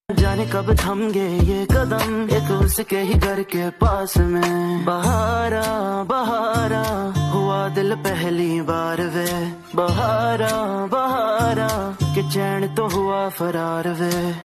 जाने कब थम गए ये कदम एक उसके ही घर के पास में। बहारा बहारा हुआ दिल पहली बार वे, बहारा बहारा कि चैन तो हुआ फरार वे।